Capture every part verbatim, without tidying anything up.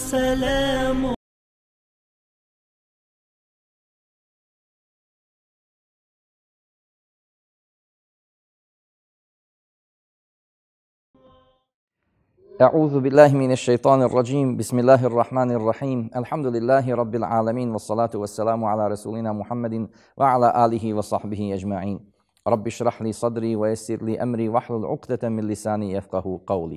سلام. أعوذ بالله من الشيطان الرجيم بسم الله الرحمن الرحيم الحمد لله رب العالمين والصلاة والسلام على رسولنا محمد وعلى آله وصحبه أجمعين رب اشرح لي صدري ويسر لي أمري واحلل عقدة من لساني يفقهوا قولي.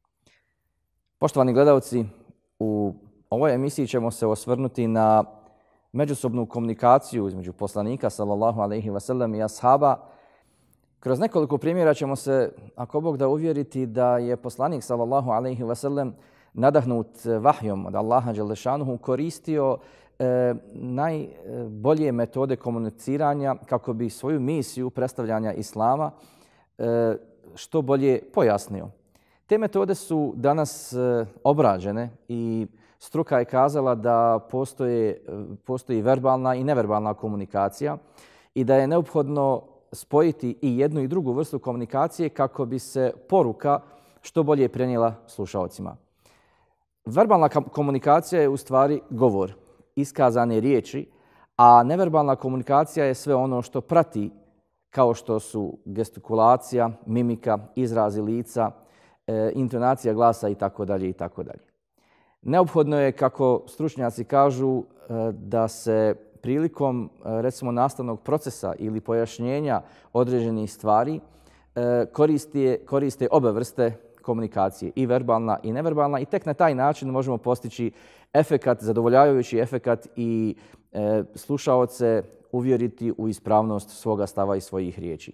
Poštovani gledalci, u ovoj emisiji ćemo se osvrnuti na međusobnu komunikaciju između poslanika sallallahu alejhi ve sellem i ashaba. Kroz nekoliko primjera ćemo se, ako Bog da, uvjeriti da je poslanik sallallahu alejhi ve sellem nadahnut vahjom od Allaha dželle šanuhu koristio e, najbolje metode komuniciranja kako bi svoju misiju predstavljanja islama e, što bolje pojasnio. Te metode su danas e, obrađene i struka je kazala da postoje, postoji verbalna i neverbalna komunikacija i da je neophodno spojiti i jednu i drugu vrstu komunikacije kako bi se poruka što bolje prenijela slušaocima. Verbalna komunikacija je u stvari govor, iskazane riječi, a neverbalna komunikacija je sve ono što prati, kao što su gestikulacija, mimika, izrazi lica, e, intonacija glasa itd. itd. Neophodno je, kako stručnjaci kažu, da se prilikom recimo nastavnog procesa ili pojašnjenja određenih stvari koriste, koriste obe vrste komunikacije, i verbalna i neverbalna, i tek na taj način možemo postići efekat, zadovoljavajući efekat i e, slušaoce uvjeriti u ispravnost svoga stava i svojih riječi.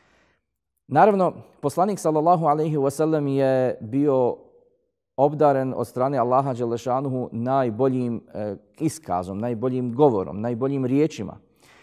Naravno, poslanik sallallahu alejhi ve sellem je bio obdaren od strane Allaha dželle šanuhu najboljim e, iskazom, najboljim govorom, najboljim riječima.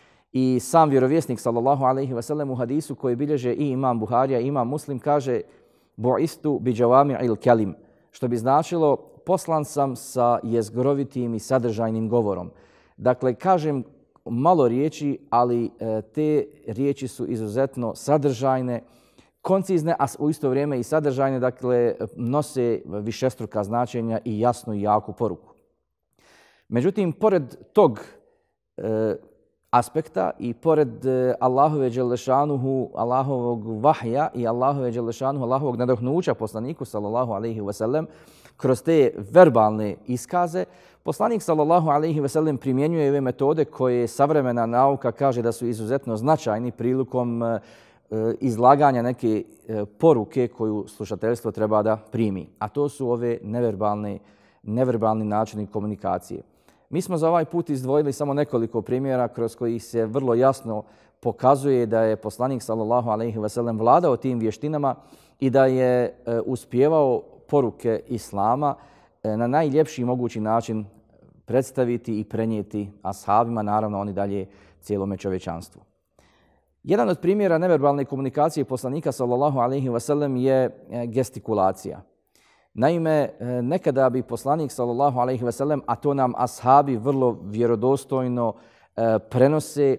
I sam vjerovjesnik sallallahu alejhi ve sellem u hadisu koji bilježe i imam Buharija i imam Muslim kaže: "Bu'istu bi džavami'il kelim", što bi značilo poslan sam sa jezgrovitim i sadržajnim govorom. Dakle, kažem malo riječi, ali e, te riječi su izuzetno sadržajne, koncizne, a u isto vrijeme i sadržajne, dakle nose višestruka značenja i jasnu i jaku poruku. Međutim, pored tog e, aspekta i pored e, Allahove dželle šanuhu, Allahovog vahja i Allahove dželle šanuhu, Allahovog nadahnuća poslaniku sallallahu alejhi ve sellem, kroz te verbalne iskaze, poslanik sallallahu alejhi ve sellem primjenjuje ove metode koje savremena nauka kaže da su izuzetno značajni prilikom e, izlaganja neke poruke koju slušateljstvo treba da primi, a to su ove neverbalne, neverbalni načini komunikacije. Mi smo za ovaj put izdvojili samo nekoliko primjera kroz kojih se vrlo jasno pokazuje da je poslanik sallallahu alejhi ve sellem vladao tim vještinama i da je uspijevao poruke islama na najljepši mogući način predstaviti i prenijeti ashabima, naravno oni dalje cijelome čovječanstvu. Jedan od primjera neverbalne komunikacije poslanika sallallahu alejhi ve sellem je gestikulacija. Naime, nekada bi poslanik sallallahu alejhi ve sellem, a to nam ashabi vrlo vjerodostojno prenose,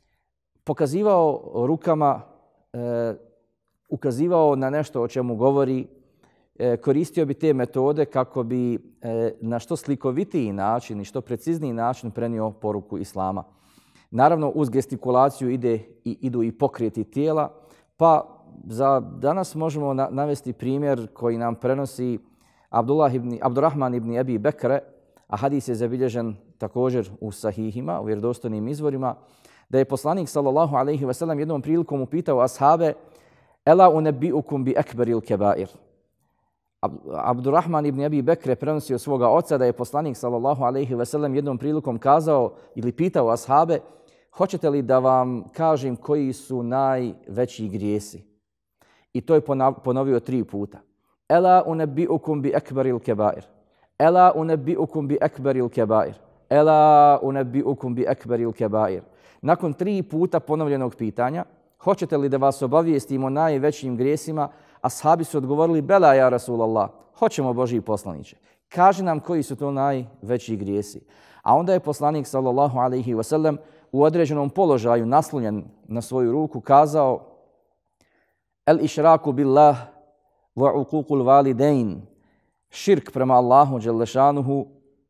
pokazivao rukama, ukazivao na nešto o čemu govori, koristio bi te metode kako bi na što slikovitiji način i što precizniji način prenio poruku islama. Naravno, uz gestikulaciju ide i, idu i pokreti tijela, pa za danas možemo na, navesti primjer koji nam prenosi Abdullah ibn, Abdurrahman ibn Abi Bekre, a hadis je zabilježen također u sahihima, u vjerodostojnim izvorima, da je poslanik sallallahu alejhi ve sellem jednom prilikom upitao ashabe: "Ela unebbi'ukum bi akbaril kebair." Abdurrahman ibn Abi Bekre prenosi od svoga oca da je poslanik sallallahu alejhi ve sellem jednom prilikom kazao ili pitao ashabe: "Hoćete li da vam kažem koji su najveći grijesi?" I to je ponovio tri puta. Ela unebbi'ukum bi akbaril kebair. Ela unebbi'ukum bi akbaril kebair. Ela unebbi'ukum bi akbaril kebair. Nakon tri puta ponovljenog pitanja: "Hoćete li da vas obavijestimo o najvećim grijesima?" Ashabi su odgovorili: "Bela ja Rasulallah." "Hoćemo, Božji poslaniče. Kaži nam koji su to najveći grijesi." A onda je poslanik sallallahu alejhi ve sellem u određenom položaju naslonjen na svoju ruku kazao: "El išraku billah wa uququl walidain." Širk prema Allahu dželle šanuhu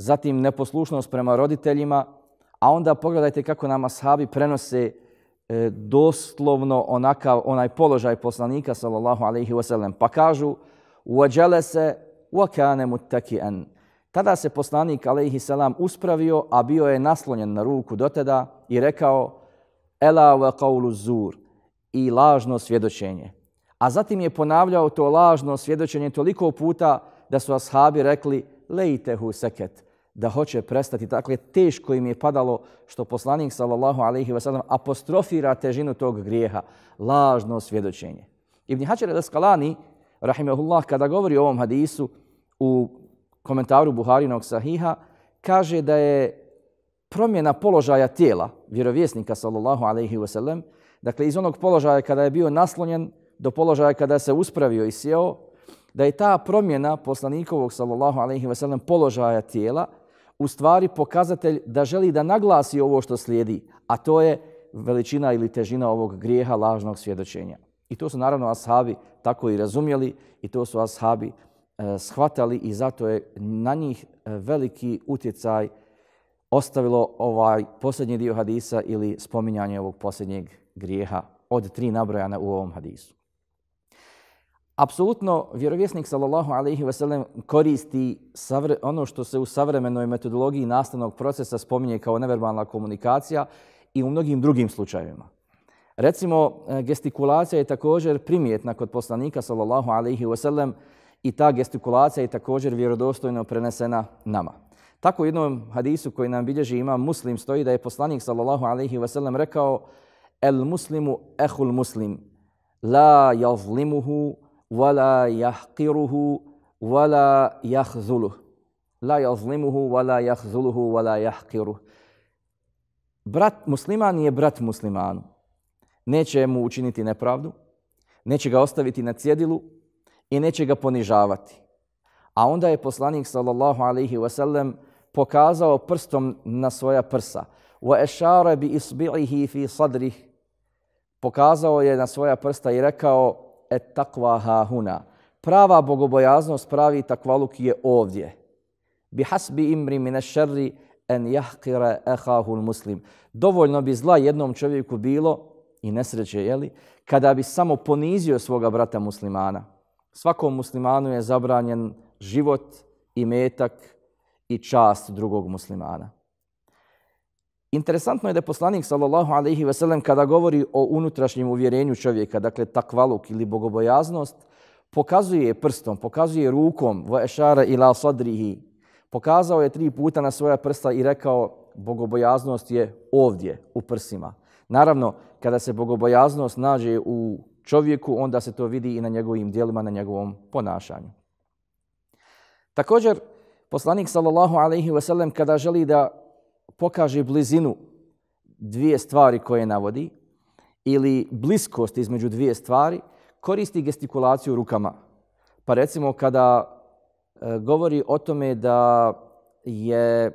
zatim neposlušnost prema roditeljima, a onda pogledajte kako nam ashabi prenose e, doslovno onakav, onaj položaj poslanika sallallahu alejhi ve sellem. Pa kažu وَجَلَسَ وَكَانَ مُتَّكِئًا. Tada se poslanik alejhi selam uspravio, a bio je naslonjen na ruku dotada i rekao Ela wa qawlu zur, i lažno svjedočenje. A zatim je ponavljao to lažno svjedočenje toliko puta da su ashabi rekli lejtehu seket, da hoće prestati. Dakle, teško im je padalo što poslanik sallallahu alejhi ve sellem apostrofira težinu tog grijeha, lažno svjedočenje. Ibn Hajar al-Asqalani, rahimehullah, kada govori o ovom hadisu u komentaru Buharinog sahiha, kaže da je promjena položaja tijela vjerovjesnika sallallahu alejhi ve sellem, dakle iz onog položaja kada je bio naslonjen do položaja kada se uspravio i sjeo, da je ta promjena poslanikovog sallallahu alejhi ve sellem položaja tijela u stvari pokazatelj da želi da naglasi ovo što slijedi, a to je veličina ili težina ovog grijeha lažnog svjedočenja. I to su naravno ashabi tako i razumjeli i to su ashabi e, shvatali i zato je na njih veliki utjecaj ostavilo ovaj posljednji dio hadisa ili spominjanje ovog posljednjeg grijeha od tri nabrojana u ovom hadisu. Apsolutno, vjerovjesnik sallallahu alejhi ve sellem koristi savre, ono što se u savremenoj metodologiji nastavnog procesa spominje kao neverbalna komunikacija i u mnogim drugim slučajevima. Recimo, gestikulacija je također primjetna kod poslanika sallallahu alejhi ve sellem i ta gestikulacija je također vjerodostojno prenesena nama. Tako u jednom hadisu koji nam bilježi Imam Muslim stoji da je poslanik sallallahu alejhi ve sellem rekao El muslimu ehul muslim, la yazlimuhu, wala yahqiruhu, wala yahzuluh. La yazlimuhu, wala yahzuluhu, wala yahqiruh. Brat musliman je brat muslimanu. Neće mu učiniti nepravdu, neće ga ostaviti na cjedilu i neće ga ponižavati. A onda je poslanik sallallahu alejhi ve sellem pokazao prstom na svoja prsa. Wa ashara bi isbi'ihi fi sadrih. Pokazao je na svoja prsta i rekao et taqwa ha huna. Prava bogobojaznost, pravi takvaluk je ovdje. Bi hasbi imri min ash-sharri an yahqira akhahu al-muslim. Dovoljno bi zla jednom čovjeku bilo i nesreće, je li, kada bi samo ponizio svoga brata muslimana. Svakom muslimanu je zabranjen život, imetak i čast drugog muslimana. Interesantno je da poslanik sallallahu alejhi ve sellem kada govori o unutrašnjem uvjerenju čovjeka, dakle takvaluk ili bogobojaznost, pokazuje prstom, pokazuje rukom, wa ashara ila sadrihi. Pokazao je tri puta na svoja prsta i rekao bogobojaznost je ovdje u prsima. Naravno, kada se bogobojaznost nađe u čovjeku, onda se to vidi i na njegovim djelima, na njegovom ponašanju. Također, poslanik sallallahu alejhi ve sellem kada želi da pokaže blizinu dvije stvari koje navodi ili bliskost između dvije stvari, koristi gestikulaciju rukama. Pa recimo kada e, govori o tome da je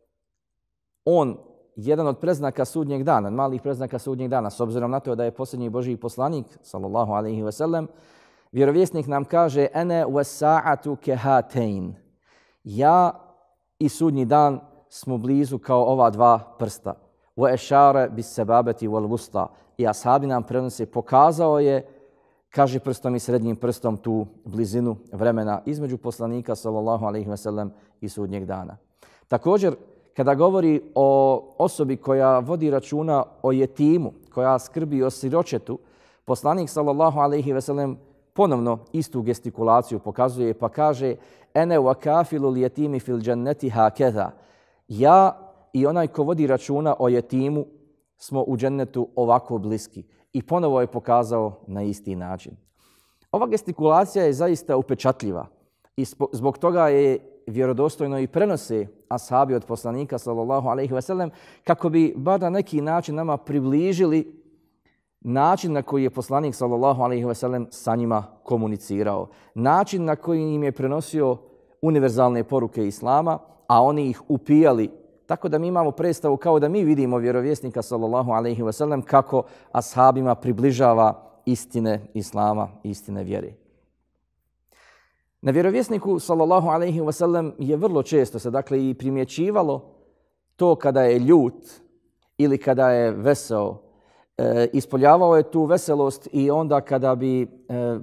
on jedan od preznaka sudnjeg dana, malih preznaka sudnjeg dana, s obzirom na to da je posljednji Božji poslanik, sallallahu alejhi ve sellem, vjerovjesnik nam kaže ene wasa'atu kehatein. Ja i sudnji dan smo blizu kao ova dva prsta. Wa ashara bis sababati wal wusta. I ashabi nam prenose, pokazao je, kaže prstom i srednjim prstom, tu blizinu vremena između poslanika sallallahu alejhi ve sellem i sudnjeg dana. Također, kada govori o osobi koja vodi računa o jetimu, koja skrbi o siročetu, poslanik sallallahu alejhi ve sellem ponovno istu gestikulaciju pokazuje pa kaže ene wa kafilu l-yetimi fil dženneti hakeza. Ja i onaj ko vodi računa o jetimu smo u džennetu ovako bliski. I ponovo je pokazao na isti način. Ova gestikulacija je zaista upečatljiva i zbog toga je vjerodostojno i prenose ashabi od poslanika sallallahu alejhi ve sellem kako bi bar na neki način nama približili način na koji je poslanik sallallahu alejhi ve sellem sa njima komunicirao, način na koji im je prenosio univerzalne poruke islama, a oni ih upijali. Tako da mi imamo predstavu kao da mi vidimo vjerovjesnika sallallahu alejhi ve sellem kako ashabima približava istine islama, istine vjere. Na vjerovjesniku sallallahu alejhi ve sellem je vrlo često se dakle i primjećivalo to kada je ljut ili kada je veseo. E, ispoljavao je tu veselost i onda kada bi e,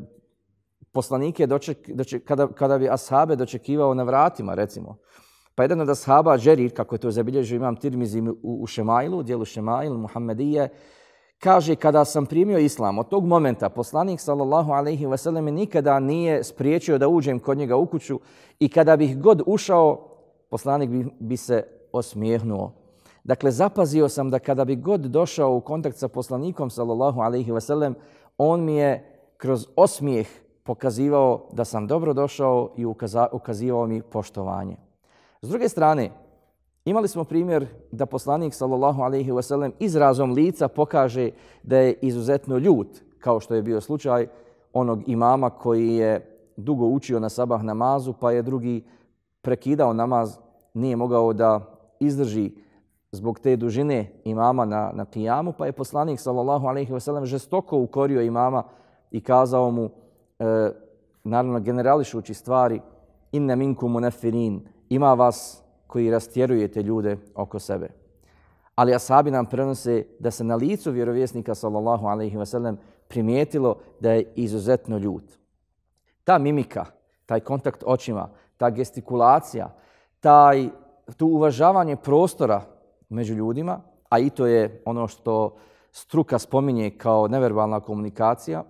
poslanike doček, doček, kada, kada bi ashabe dočekivao na vratima, recimo. Pa jedan od ashaba, Džerir, kako je to zabilježio imam Tirmizi u, u Šemailu, u dijelu Šemail, Muhammedije, kaže, kada sam primio islam, od tog momenta poslanik sallallahu alejhi ve sellem nikada nije spriječio da uđem kod njega u kuću i kada bih god ušao, poslanik bi, bi se osmijehnuo. Dakle, zapazio sam da kada bi god došao u kontakt sa poslanikom sallallahu alejhi ve sellem, on mi je kroz osmijeh pokazivao da sam dobro došao i ukaza, ukazivao mi poštovanje. S druge strane, imali smo primjer da poslanik sallallahu alejhi ve sellem izrazom lica pokaže da je izuzetno ljut, kao što je bio slučaj onog imama koji je dugo učio na sabah namazu, pa je drugi prekidao namaz, nije mogao da izdrži zbog te dužine imama na, na kijamu, pa je poslanik sallallahu alejhi ve sellem žestoko ukorio imama i kazao mu, e, naravno generališući stvari, inne minkum munefirin, ima vas koji rastjerujete ljude oko sebe. Ali ashabi nam prenose da se na licu vjerovjesnika sallallahu alejhi ve sellem primijetilo da je izuzetno ljut. Ta mimika, taj kontakt očima, ta gestikulacija, taj, tu uvažavanje prostora među ljudima, a i to je ono što struka spominje kao neverbalna komunikacija,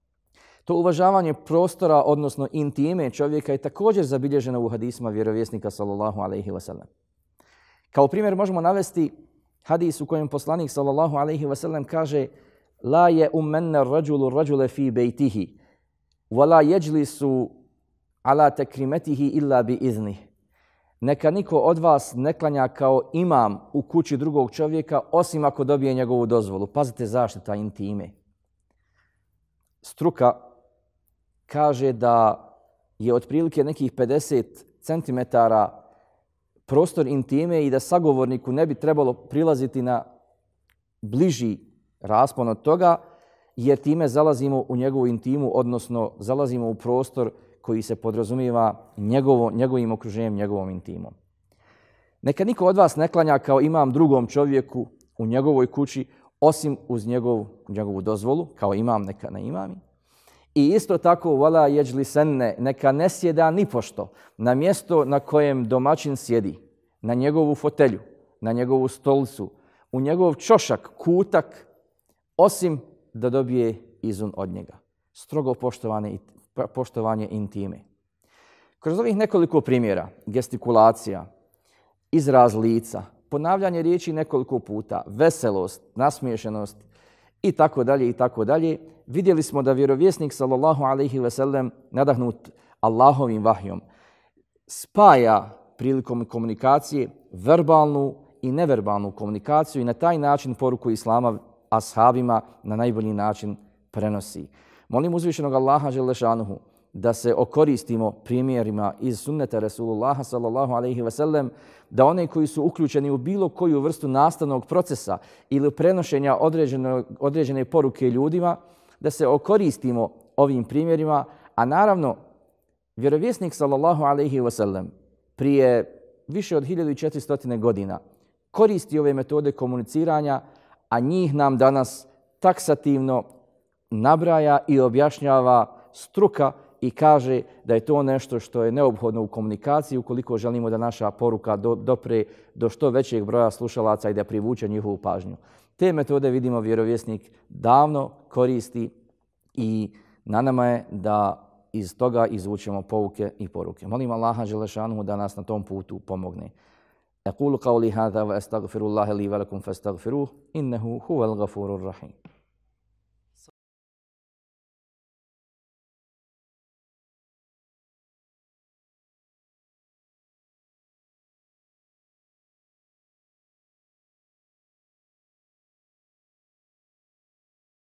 to uvažavanje prostora, odnosno intime čovjeka je također zabilježeno u hadisima vjerovjesnika sallallahu alejhi ve sellem. Kao primjer možemo navesti hadis u kojem poslanik sallallahu alejhi ve sellem kaže: la je ummenna rajulu rajule fi bejtihi, wa la yajlisu ala takrimatihi illa bi iznih. Neka niko od vas ne klanja kao imam u kući drugog čovjeka, osim ako dobije njegovu dozvolu. Pazite, zaštita intime. Struka kaže da je otprilike nekih pedeset centimetara prostor intime i da sagovorniku ne bi trebalo prilaziti na bliži raspon od toga, jer time zalazimo u njegovu intimu, odnosno zalazimo u prostor koji se podrazumijeva njegovo, njegovim okruženjem, njegovom intimom. Neka niko od vas ne klanja kao imam drugom čovjeku u njegovoj kući, osim uz njegovu, njegovu dozvolu, kao imam, neka ne imami. I isto tako, wala yajlisenne, neka ne sjeda nipošto na mjesto na kojem domaćin sjedi, na njegovu fotelju, na njegovu stolicu, u njegov čošak, kutak, osim da dobije izun od njega. Strogo poštovane, poštovanje intime. Kroz ovih nekoliko primjera, gestikulacija, izraz lica, ponavljanje riječi nekoliko puta, veselost, nasmiješenost i tako dalje i tako dalje, vidjeli smo da vjerovjesnik sallallahu alejhi ve sellem nadahnut Allahovim vahjom spaja prilikom komunikacije verbalnu i neverbalnu komunikaciju i na taj način poruku islama ashabima na najbolji način prenosi. Molim uzvišenog Allaha dželle šanuhu da se okoristimo primjerima iz sunneta Resulullaha sallallahu alejhi ve sellem, da one koji su uključeni u bilo koju vrstu nastavnog procesa ili prenošenja određene, određene poruke ljudima, da se okoristimo ovim primjerima, a naravno vjerovjesnik sallallahu alejhi ve sellem prije više od hiljadu četiristo godina koristi ove metode komuniciranja, a njih nam danas taksativno nabraja i objašnjava struka i kaže da je to nešto što je neophodno u komunikaciji ukoliko želimo da naša poruka do, dopre do što većeg broja slušalaca i da privuče njihovu pažnju. Te metode, vidimo, vjerovjesnik davno koristi i na nama je da iz toga izvučemo pouke i poruke. Molim Allaha dželle šanuhu da nas na tom putu pomogne. Aqulu qawli hadha wa astaghfirullaha li wa lakum fastaghfiruhu innahu huwal ghafurur rahim.